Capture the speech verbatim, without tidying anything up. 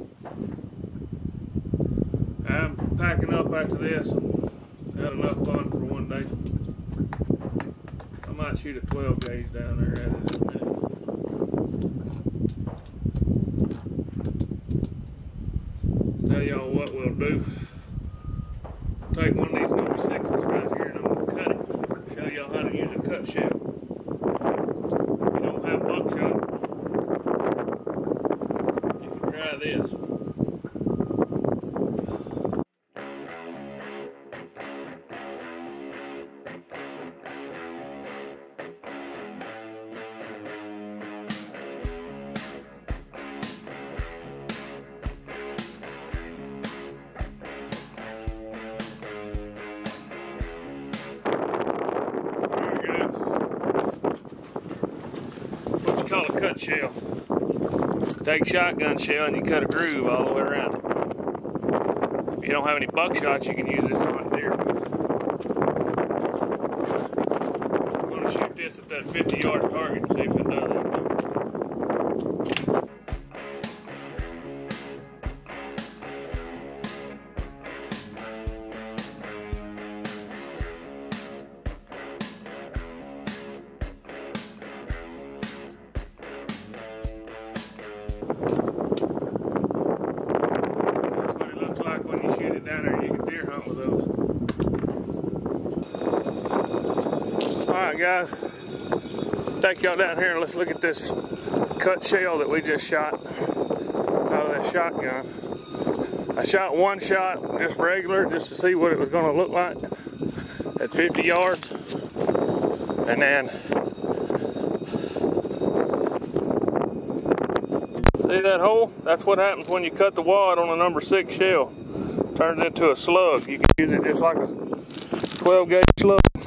I'm packing up after this. Had enough fun for one day. I might shoot a twelve gauge down there at it in a minute. Tell y'all what we'll do. Take one of these number sixes right here and I'm going to cut it. Show y'all how to use a cut shell. If you don't have buckshot, you can try this. Call a cut shell. Take a shotgun shell and you cut a groove all the way around it. If you don't have any buckshots, you can use this on deer. I'm going to shoot this at that fifty yard target and see if it does anything. That's what it looks like when you shoot it down there. You can deer hunt with those. Alright guys, take y'all down here and let's look at this cut shell that we just shot out of that shotgun. I shot one shot just regular just to see what it was going to look like at fifty yards, and then see that hole? That's what happens when you cut the wad on a number six shell. Turns into a slug. You can use it just like a twelve gauge slug.